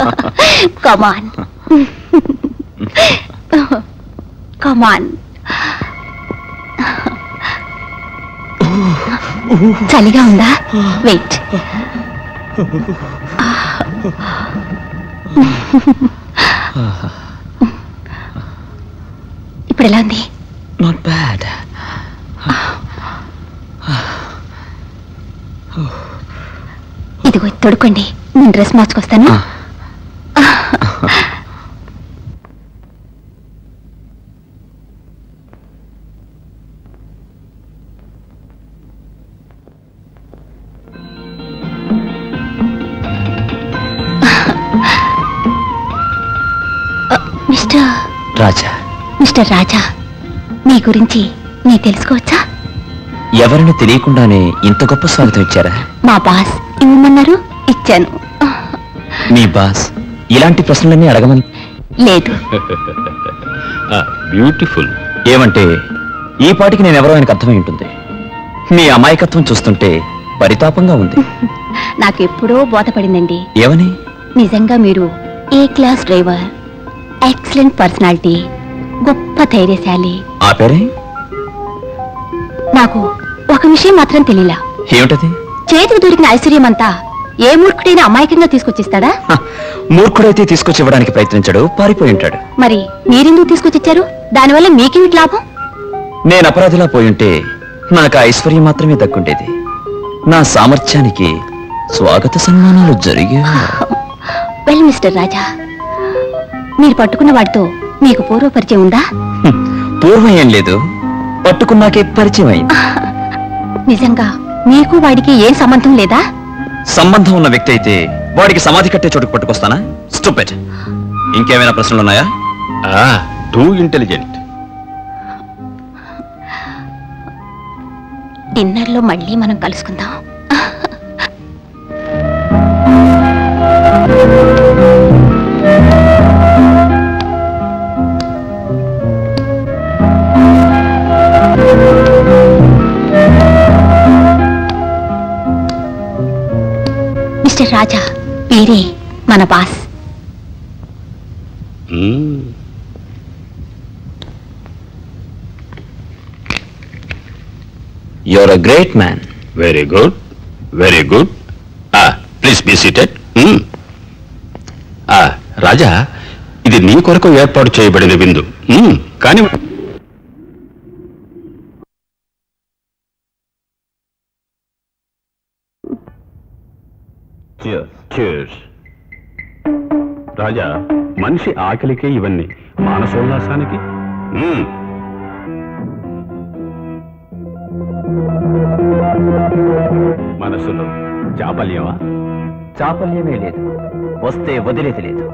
Come on. Come on. చలిగా ఉందా? Wait. ఇప్పుడు ఎలా ఉంది? Not bad. ఇదిగో తొడుకోండి, నేను డ్రెస్ మార్చుకొస్తాను. మిస్టర్ రాజా, మీ గురించి నీ తెలుసుకోవచ్చా? ఎవరిని తెలియకుండానే ఇంత గొప్ప స్వాగతం ఇచ్చారా? మా బాస్ ఇవ్వమన్నారు, ఇచ్చాను. మీ బాస్ ఇలాంటి ప్రశ్నలన్నీ అడగమని లేదు. బ్యూటిఫుల్. ఏమంటే ఈ పాటికి నేను ఎవరో ఆయనకు అర్థమై ఉంటుంది. మీ అమాయకత్వం చూస్తుంటే పరితాపంగా ఉంది. నాకెప్పుడో బోధపడిందండి. ఏమని? నిజంగా మీరు ఏ క్లాస్ డ్రైవర్, ఎక్సలెంట్ పర్సనాలిటీ, గొప్ప ధైర్యశాలి. ఆ పేరే? నాకు ఒక విషయం మాత్రం తెలియలా. ఏమిటది? చేతికి దొరికిన ఐశ్వర్యం అంతా ఏ మూర్ఖుడైనా అమాయకంగా తీసుకొచ్చిస్తాడా? మూర్ఖుడైతే తీసుకొచ్చి ఇవ్వడానికి ప్రయత్నించాడు, పారిపోయి ఉంటాడు. మరి మీరెందుకు తీసుకొచ్చిచ్చారు? దానివల్ల మీకేమిటి లాభం? నేను అపరాధిలా పోయుంటే నాకు ఐశ్వర్యం మాత్రమే దక్కుండేది. నా సామర్థ్యానికి స్వాగత సన్మానాలు జరిగే. వెల్ మిస్టర్ రాజా, మీరు పట్టుకున్న వాడితో మీకు పూర్వ పరిచయం ఉందా? పూర్వం ఏం లేదు, పట్టుకున్నాకే పరిచయం అయింది. నిజంగా మీకు వాడికి ఏం సంబంధం లేదా? సంబంధం ఉన్న వ్యక్తి అయితే వాడికి సమాధి కట్టే చోటుకు పట్టుకొస్తానా? స్టూపిడ్. ఇంకేమైనా ప్రశ్నలున్నాయా? Too intelligent. డిన్నర్లో మళ్ళీ మనం కలుసుకుందాం. మిస్టర్ రాజా, వీరే మన boss. You're a great man. Very good. Very good. Please be seated. Raja, ఇది నీ కొరకు ఏర్పాటు చేయబడిన విందు. కానీ రాజా, మనిషి ఆకలికే ఇవన్నీ, మానసోల్లాసానికి మనసులో చాపల్యమా? చాపల్యమే లేదు, వస్తే వదిలేది లేదు.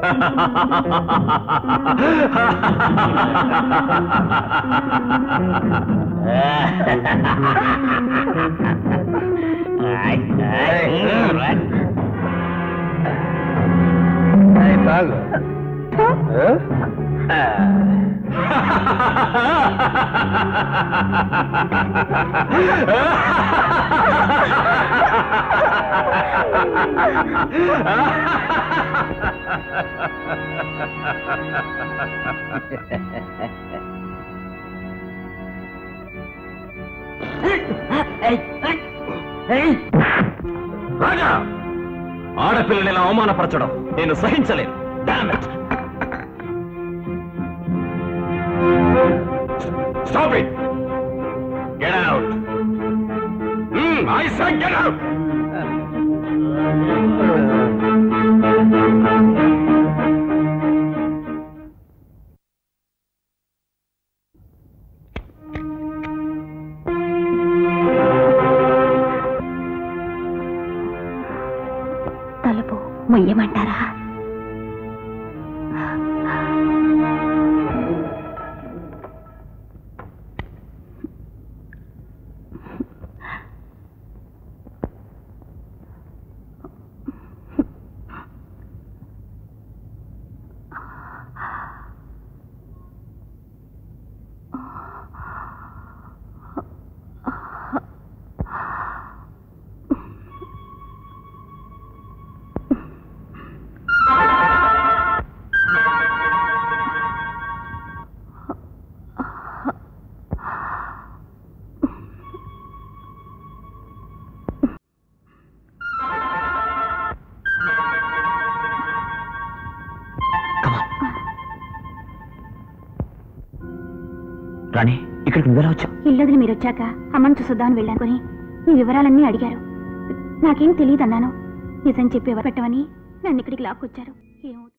రాజా, ఆడపిల్లని ఇలా అవమానపరచడం నేను సహించలేను. Damn it. Stop it. Get out. I said get out. తలుపు ముయ్యమంటారా? రాణి, ఇక్కడికి నువ్వెలా వచ్చావు? ఇల్లొదిలి మీరు వచ్చాక అమ్మని చూసొద్దామని వెళ్ళానుకొని మీ వివరాలన్నీ అడిగారు. నాకేం తెలియదన్నాను. నిజం చెప్పి ఎవరు పెట్టమని నన్ను ఇక్కడికి లాక్కొచ్చారు. ఏమో